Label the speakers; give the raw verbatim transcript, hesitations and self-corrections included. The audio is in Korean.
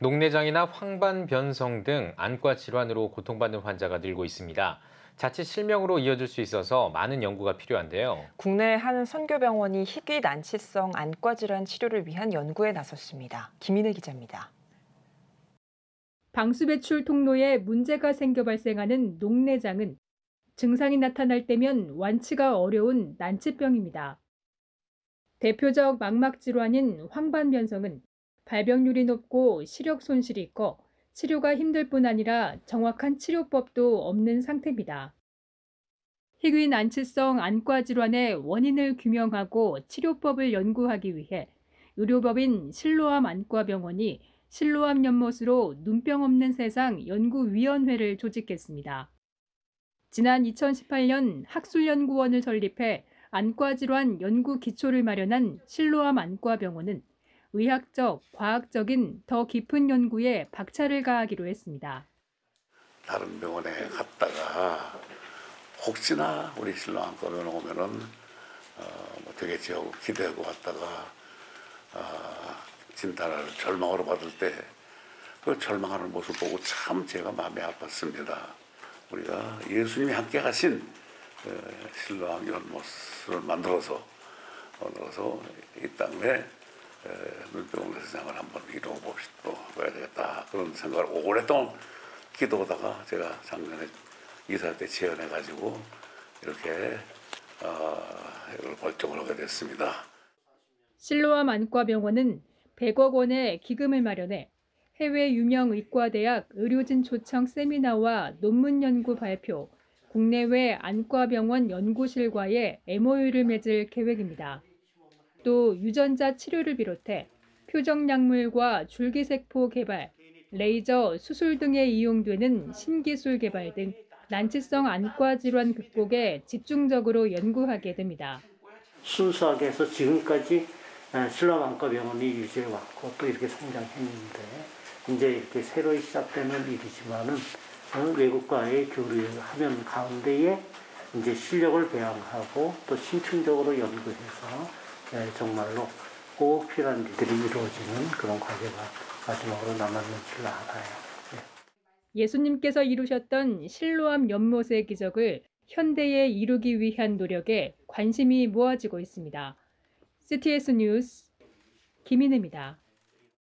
Speaker 1: 녹내장이나 황반변성 등 안과 질환으로 고통받는 환자가 늘고 있습니다. 자칫 실명으로 이어질 수 있어서 많은 연구가 필요한데요.
Speaker 2: 국내 한 선교병원이 희귀 난치성 안과 질환 치료를 위한 연구에 나섰습니다. 김인혜 기자입니다.
Speaker 3: 방수 배출 통로에 문제가 생겨 발생하는 녹내장은 증상이 나타날 때면 완치가 어려운 난치병입니다. 대표적 망막 질환인 황반변성은 발병률이 높고 시력 손실이 커 치료가 힘들 뿐 아니라 정확한 치료법도 없는 상태입니다. 희귀 난치성 안과 질환의 원인을 규명하고 치료법을 연구하기 위해 의료법인 실로암 안과병원이 실로암 연못으로 눈병 없는 세상 연구위원회를 조직했습니다. 지난 이천십팔 년 학술연구원을 설립해 안과질환 연구 기초를 마련한 실로암 안과병원은 의학적, 과학적인 더 깊은 연구에 박차를 가하기로 했습니다.
Speaker 4: 다른 병원에 갔다가 혹시나 우리 실로암 안과병원에 오면은 어, 뭐 되겠지 하고 기대하고 갔다가 어, 진단을 절망으로 받을 때 그 절망하는 모습 보고 참 제가 마음이 아팠습니다. 우리가 예수님이 함께 가신 실로암 연못을 만들어서 만들어서 이 땅에 눈병 세상을 한번 이루어봅시다 되겠다 그런 생각을 오랫동안 기도하다가 제가 작년에 이사 때 재연해가지고 이렇게 어, 이걸 결정을 하게 됐습니다.
Speaker 3: 실로암 안과병원은 백억 원의 기금을 마련해 해외 유명 의과대학 의료진 초청 세미나와 논문 연구 발표, 국내외 안과병원 연구실과의 엠오유를 맺을 계획입니다. 또 유전자 치료를 비롯해 표적약물과 줄기세포 개발, 레이저, 수술 등에 이용되는 신기술 개발 등 난치성 안과 질환 극복에 집중적으로 연구하게 됩니다.
Speaker 5: 순수하게 해서 지금까지 실로암 안과병원이 유지해 왔고 또 이렇게 성장했는데 이제 이렇게 새로 시작되는 일이지만은 외국과의 교류하면 가운데에 이제 실력을 배양하고 또 심층적으로 연구해서 정말로 꼭 필요한 일들이 이루어지는 그런 과제가 마지막으로 남았는 줄 알아요.
Speaker 3: 예수님께서 이루셨던 실로암 연못의 기적을 현대에 이루기 위한 노력에 관심이 모아지고 있습니다. 씨티에스 뉴스 김인혜입니다.